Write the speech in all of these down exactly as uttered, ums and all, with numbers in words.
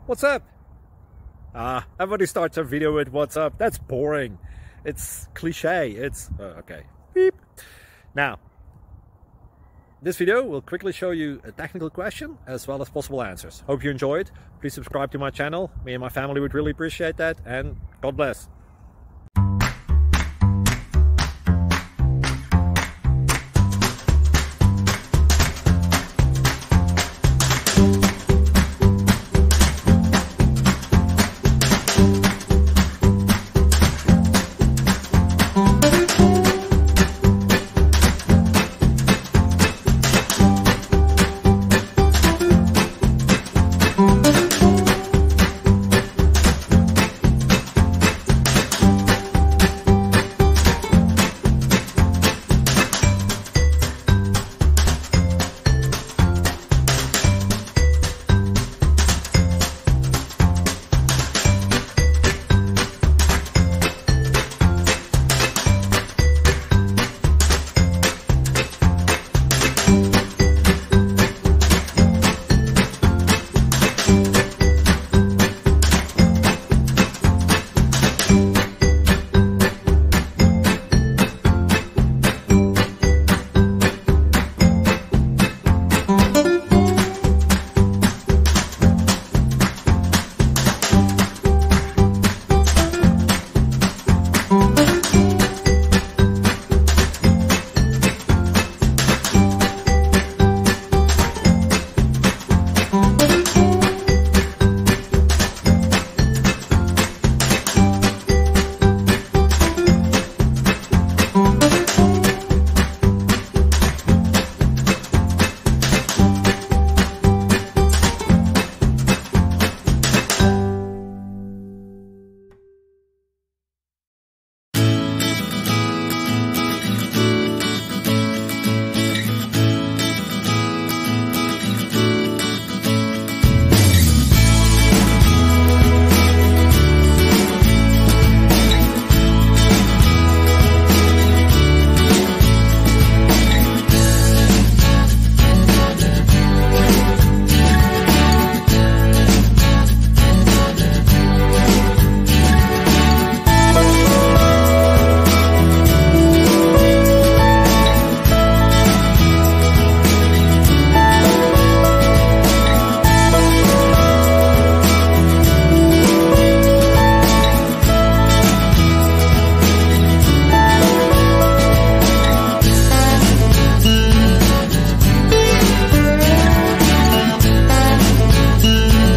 What's up? Ah, everybody starts a video with what's up. That's boring. It's cliche. It's uh, okay. Beep. Now, this video will quickly show you a technical question as well as possible answers. Hope you enjoyed. Please subscribe to my channel. Me and my family would really appreciate that, and God bless.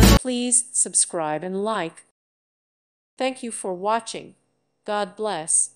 Please subscribe and like. Thank you for watching. God bless.